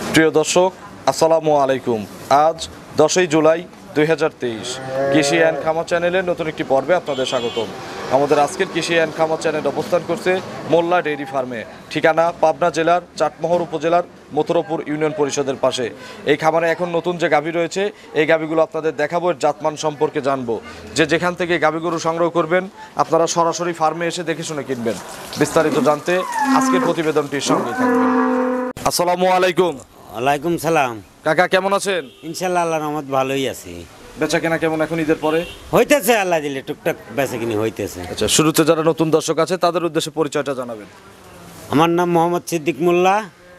প্রিয় দর্শক, আসসালামু আলাইকুম। আজ 10ই জুলাই 2023, কৃষি অ্যান্ড খামার চ্যানেলের নতুন একটি পর্বে আপনাদের স্বাগতম। আমাদের আজকের কৃষি অ্যান্ড খামার চ্যানেল অবস্থান করছে মোল্লা ডেইরি ফার্মে, ঠিকানা পাবনা জেলার চাটমোহর উপজেলার মথুরাপুর ইউনিয়ন পরিষদের পাশে। এই খামারে এখন নতুন যে গাভী রয়েছে, এই গাভীগুলো আপনাদের দেখাবো, এর জাতমান সম্পর্কে জানবো। যেখান থেকে গাভী গরু সংগ্রহ করবেন আপনারা সরাসরি ফার্মে এসে দেখে শুনে কিনবেন। বিস্তারিত জানতে আজকের প্রতিবেদনটির সঙ্গে থাকবেন। আসসালামু আলাইকুম। ওয়ালাইকুম সালাম। কাকা কেমন আছেন? ইনশাল্লাহ আল্লাহর রহমত ভালোই আছি। বেচা কেনা কেমন এখন ঈদের পরে? হইতেছে, আল্লাহ দিলে টুকটাক বেচা কিনি হইতেছে। আচ্ছা, শুরুতে যারা নতুন দর্শক আছে তাদের উদ্দেশ্যে পরিচয়টা জানাবেন। আমার নাম মোহাম্মদ সিদ্দিক মোল্লা,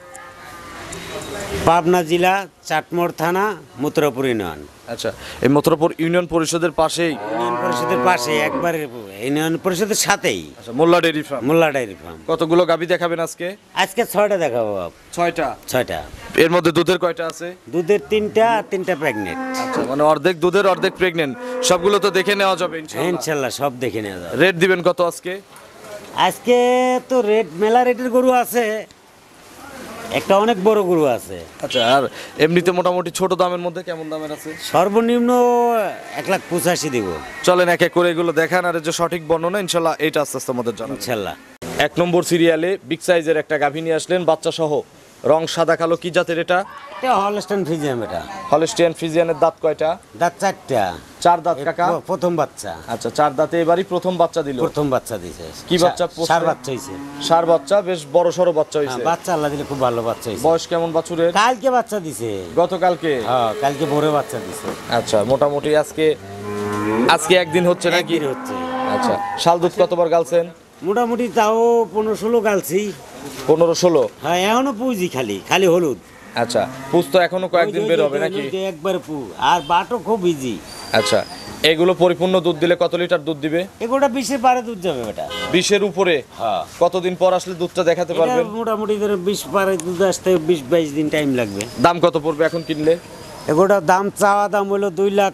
পাবনা জেলা চাটমোহর থানা মথুরাপুর ইউনিয়ন। আচ্ছা, এই মথুরাপুর ইউনিয়ন পরিষদের পাশেই? ইউনিয়ন পরিষদের পাশে, একবারে ইউনিয়ন পরিষদের সাথেই। আচ্ছা, Molla dairy farm. Molla dairy farm. কতগুলো গাভী দেখাবেন আজকে? আজকে 6টা দেখাবো। 6টা। 6টা। এর মধ্যে দুধের কয়টা আছে? দুধের 3টা আর 3টা প্রেগনেন্ট। আচ্ছা, মানে অর্ধেক দুধের অর্ধেক প্রেগনেন্ট। সবগুলো তো দেখে নেওয়া যাবে ইনশাআল্লাহ? ইনশাল্লাহ সব দেখে নেওয়া যাবে। রেট দিবেন কত আজকে? আজকে তো রেট মেলা রেটের গরু আছে, একটা অনেক বড় গরু আছে। আচ্ছা, আর এমনিতে মোটামুটি ছোট দামের মধ্যে কেমন দামের আছে? সর্বনিম্ন 1,85,000 দিব। চলেন এক এক করে এগুলো দেখান, আর যে সঠিক বর্ণনা ইনশাল্লাহ এইটা আস্তে আস্তে আমাদের জানাবেন ইনশাল্লাহ। 1 নম্বর সিরিয়ালে বিগ সাইজের একটা গাভী নিয়ে আসলেন, বাচ্চা সহ, রং সাদা কালো। কি জাতের এটা? এটা হলস্টাইন ফ্রিজিয়ান। এটা হলস্টিয়ান ফ্রিজিয়ানের দাঁত কয়টা? দাঁত 4টা। 4 দাঁত কাকা? প্রথম বাচ্চা। আচ্ছা, 4 দাঁতে এবারই প্রথম বাচ্চা দিল। প্রথম বাচ্চা দিছে। কি বাচ্চা? সার বাচ্চা হইছে। সার বাচ্চা, বেশ বড় সড়ো বাচ্চা হইছে। বাচ্চা আল্লাহ দিলে খুব ভালো বাচ্চা হইছে। বয়স কেমন বাছুরের? কালকে বাচ্চা দিছে। গতকালকে? হ্যাঁ, কালকে ভোরে বাচ্চা দিছে। আচ্ছা, মোটামুটি আজকে একদিন হচ্ছে নাকি? হচ্ছে। আচ্ছা, শাল দুধ কতবার গালছেন? মোটামুটি তাও 15-16 গালছি। 15-16? হ্যাঁ, এখনো পুঁজি খালি হলুদ। আচ্ছা, পুষ তো এখনো কয়েকদিন বের হবে নাকি? একবার পু, আর বাটও খুব ইজি। আচ্ছা, এগুলো পরিপূর্ণ দুধ দিলে কত লিটার দুধ দিবে? এগুলোটা 20-এর পারে দুধ যাবে। এটা 20-এর উপরে? হ্যাঁ। কতদিন পর আসলে দুধটা দেখাতে পারবেন? মোটামুটি ধরো 20 পারে দুধ আসতে 20-22 দিন টাইম লাগবে। দাম কত পড়বে এখন কিনলে? এগুলোর দাম চাওয়া দাম হলো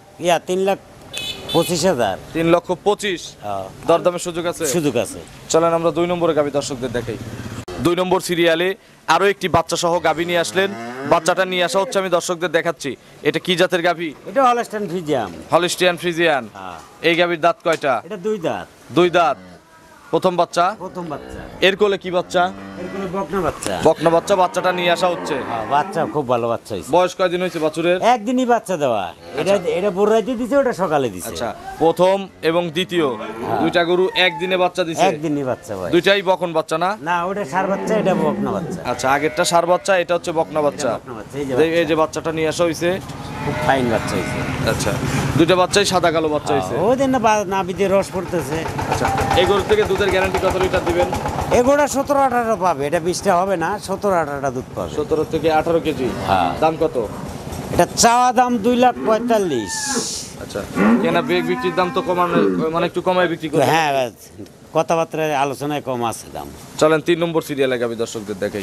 3,25,000। 3,25,000? হ্যাঁ। দরদামের সুযোগ আছে? সুযোগ আছে। চলেন আমরা 2 নম্বরের গাভী দর্শকদের দেখাই। 2 নম্বর সিরিয়ালে আরো একটি বাচ্চা সহ গাভী নিয়ে আসলেন। বাচ্চাটা নিয়ে আসা হচ্ছে, আমি দর্শকদের দেখাচ্ছি। এটা কি জাতের গাভী? এটা হলস্টাইন ফ্রিজিয়ান। Holstein Friesian. হ্যাঁ। এই গাভীর দাঁত কয়টা? এটা 2 দাঁত। 2 দাঁত। প্রথম বাচ্চা? প্রথম বাচ্চা। এর কোলে কি বাচ্চা? এরগুলো বকনা বাচ্চা। বকনা বাচ্চা। বাচ্চাটা নিয়ে আসা হচ্ছে। হ্যাঁ, বাচ্চা খুব ভালো বাচ্চা হইছে। বয়স কয়দিন হয়েছে বাছুরের? একদিনই বাচ্চা দেওয়া। এটা ভোর রাতে দিছে, ওটা সকালে দিছে। আচ্ছা, প্রথম এবং দ্বিতীয় দুইটা গরু একদিনে বাচ্চা দিছে? একদিনই বাচ্চা ভাই। দুইটাই বকন বাচ্চা না? না, ওটা সার বাচ্চা, এটা বকনা বাচ্চা। আচ্ছা, আগেরটা সার বাচ্চা, এটা হচ্ছে বকনা বাচ্চা। বকনা বাচ্চা। এই যে বাচ্চাটা নিয়ে আসা হয়েছে, খুব ফাইন বাচ্চা হইছে। আচ্ছা, দুইটা বাচ্চাই সাদা কালো বাচ্চা হয়েছে। ওই দিন নাভিতে রস পড়তেছে। আচ্ছা, এই গরু থেকে দুধের গ্যারান্টি কত লিটার দিবেন? এগুলো 17-18 পাবে। এটা 20টা হবে না, 17-18টা দুধ পাবে। 17 থেকে 18 কেজি। হ্যাঁ। দাম কত? এটা চাওয়া দাম 2,45,000। আচ্ছা, কেনা বিক্রির দাম তো কমানো, মানে একটু কমায় বিক্রি করে? হ্যাঁ, কথাবার্তায় আলোচনায় কম আছে দাম। চলেন 3 নম্বর সিরিয়ালে গাভী দর্শকদের দেখাই।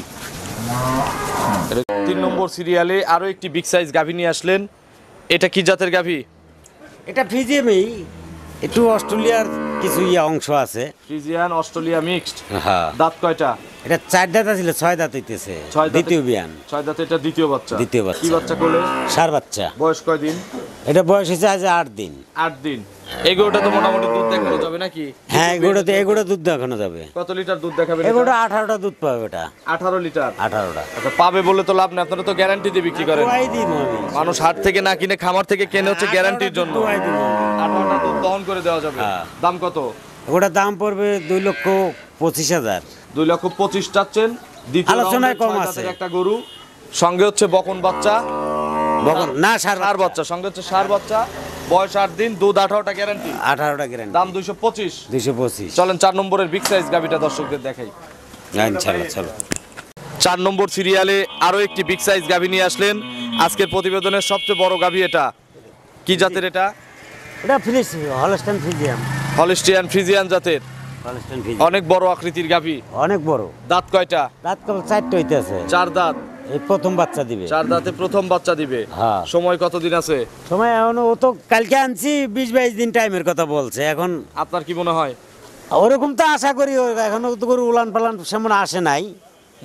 3 নম্বর সিরিয়ালে আরো একটি বিগ সাইজ গাভী নিয়ে আসলেন। এটা কি জাতের গাভী? এটা ফ্রিজিয়ামই, একটু অস্ট্রেলিয়ার কিছু অংশ আছে। Friesian Australia mixed. হ্যাঁ। দাঁত কয়টা? এটা 4 দাঁত ছিল, 6 দাঁত হইতেছে। দ্বিতীয় বিয়ান। 6 দাঁতে এটা দ্বিতীয় বাচ্চা। দ্বিতীয় বাচ্চা। কি বাচ্চা কোলে? সার বাচ্চা। বয়স কয়দিন? এটা বয়স হয়েছে আজ 8 দিন। 8 দিন। এগুলোটা তো মোটামুটি দুধ দেখানো যাবে নাকি? হ্যাঁ, এগুলো দুধ দেখানো যাবে। কত লিটার দুধ দেখাবে? এগুলো 18টা দুধ পাবে। এটা 18 লিটার। 18টা। আচ্ছা, পাবে বলে তো লাভ নেই, আপনারা তো গ্যারান্টি দিয়ে বিক্রি করেন। মানুষ হাট থেকে না কিনে খামার থেকে কেনে হচ্ছে গ্যারান্টির জন্য। 18টা দুধ দহন করে দেওয়া যাবে। দাম কত? ওটার দাম পড়বে 2,25,000। 2,25,000 চাচ্ছেন। দ্বিতীয় আলোচনায় কম আছে। একটা গরু সঙ্গে হচ্ছে বকন বাচ্চা। বকন না, সার বাচ্চা সঙ্গে হচ্ছে সার বাচ্চা। বয়স 8 দিন, দুধ 18টা গ্যারান্টি। 18টা গ্যারান্টি। দাম 225। 225। চলেন 4 নম্বরের বিগ সাইজ গাভীটা দর্শকদের দেখাই। ইনশাআল্লাহ। চলো 4 নম্বর সিরিয়ালে আরো একটি বিগ সাইজ গাভী নিয়ে আসলেন। আজকের প্রতিবেদনের সবচেয়ে বড় গাভী এটা। কি জাতের এটা? এটা হলস্টাইন ফ্রিজিয়ান। হলস্টিয়ান ফ্রিজিয়ান জাতের। হলস্টাইন ফ্রিজিয়ান অনেক বড় আকৃতির গাভী। অনেক বড়। দাঁত কয়টা? দাঁত কেবল 4টা হইতেছে। 4 দাঁত। এই প্রথম বাচ্চা দিবে। 4 দাঁতে প্রথম বাচ্চা দিবে। হ্যাঁ। সময় কতদিন আছে? সময় এখনো, ও তো কালকে আনছি, 20-22 দিন টাইমের কথা বলছে। এখন আপনার কি মনে হয়? ওরকম তো আশা করি। এখনো তো গরু উলান পালান সেমন আসে নাই।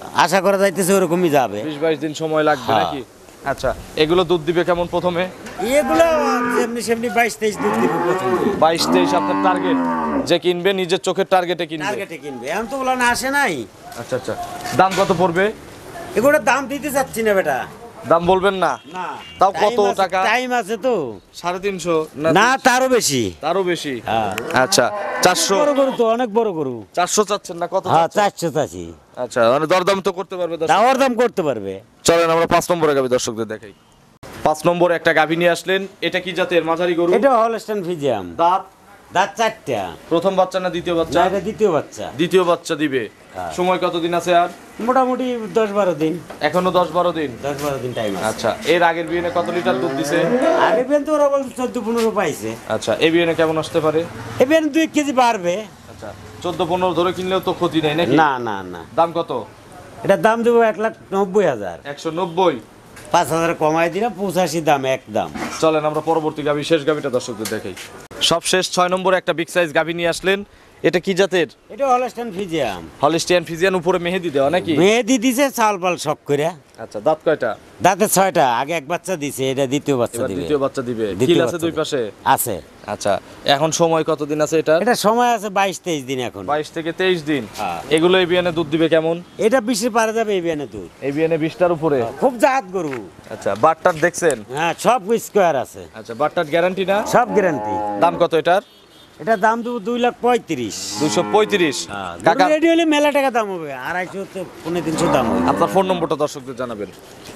আশা করা যাইতেছে ওরকমই যাবে। 20-22 দিন সময় লাগবে হ্যাঁ। নাকি? আচ্ছা, এগুলো দুধ দিবে কেমন প্রথমে? এগুলো যেমনি সেমনি 22-23 দুধ দিবে প্রথমে। 22-23 আপনার টার্গেট, যে কিনবে নিজের চোখের টার্গেটে কিনবে। টার্গেটে কিনবে, এখন তো ওগুলো না আসে নাই। আচ্ছা আচ্ছা, দাম কত পড়বে? এগুলোর দাম দিতে চাচ্ছি না বেটা। দাম বলবেন না? না, তাও কত টাকা? টাইম আছে তো। 350 না, তারও বেশি। তারও বেশি? হ্যাঁ। আচ্ছা, 400। বড় গরু তো, অনেক বড় গরু। 400 চাচ্ছেন না কত? হ্যাঁ, চাচ্ছেন? 400 চাচ্ছি। আচ্ছা, মানে দরদাম তো করতে পারবে দর্শক? দাওয়ার দাম করতে পারবে। চলেন আমরা 5 নম্বরে গাভী দর্শকদের দেখাই। 5 নম্বরে একটা গাভী নিয়ে আসলেন, এটা কি জাতের? মাঝারি গরু? এটা হলস্টাইন ফ্রিজিয়ান। দাঁত? দাঁত 4টা। প্রথম বাচ্চা না দ্বিতীয় বাচ্চা? না, এটা দ্বিতীয় বাচ্চা। দ্বিতীয় বাচ্চা দিবে। হ্যাঁ। সময় কতদিন আছে আর? মোটামুটি 10-12 দিন। এখনো 10-12 দিন। 10-12 দিন টাইম আছে। আচ্ছা, এর আগের বিয়েনে কত লিটার দুধ দিছে? আগে পর্যন্ত ওরা বলছে 14-15 পাইছে। আচ্ছা, এই বিয়েনে কেমন আসতে পারে? এবার 2 কেজি বাড়বে। আচ্ছা, 14-15 ধরে কিনলেও তো ক্ষতি নেই নাকি? না না না, দাম কত? এটার দাম দেবো 1,90,000। 190। 5,000 কমাই দিলাম, 85 দাম একদম। চলেন আমরা পরবর্তী গাভী, শেষ গাভীটা দর্শকদের দেখাই। সব শেষ 6 নম্বরে একটা বিগ সাইজ গাভী নিয়ে আসলেন, এটা কি জাতের? এটা হলস্টাইন ফ্রিজিয়ান। হলিস্টিয়ান ফ্রিজিয়ান, উপরে মেহেদি দেওয়া নাকি? মেহেদি দিছে চাল পাল শখ করে। আচ্ছা, দাঁত কয়টা? দাঁতে 6টা, আগে এক বাচ্চা দিছে, এটা দ্বিতীয় বাচ্চা এবার দিবে। দ্বিতীয় বাচ্চা দিবে। দ্বিতীয় কিল আছে বাচ্চা দুই পাশে? আছে। আচ্ছা, এখন সময় কতদিন আছে এটা? এটা সময় আছে 22-23 দিন এখন। 22 থেকে 23 দিন। হ্যাঁ। এগুলো এই বিয়ানে দুধ দিবে কেমন? এটা 20 পারে যাবে এই বিয়ানে দুধ। এই বিয়ানে 20টার উপরে? খুব জাত গরু। আচ্ছা, বাটটার দেখছেন? হ্যাঁ, সব স্কোয়ার আছে। আচ্ছা, বাটটার গ্যারান্টি না? সব গ্যারান্টি। দাম কত এটার? এটা দাম দেবো 2,35,000। 235। কাকা কাকা, রেডি হলে মেলা টাকা দাম হবে, 250 তো 350 দাম হবে। আপনার ফোন নম্বরটা দর্শকদের জানাবেন।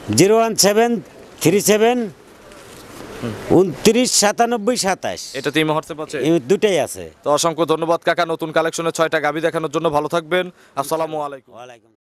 01737 29 97 27। এটা তো ইমো হোয়াটসঅ্যাপ আছে? এই দুটাই আছে। তো অসংখ্য ধন্যবাদ কাকা, নতুন কালেকশনে 6টা গাভী দেখানোর জন্য। ভালো থাকবেন। আসসালামু আলাইকুম। ওয়ালাইকুম।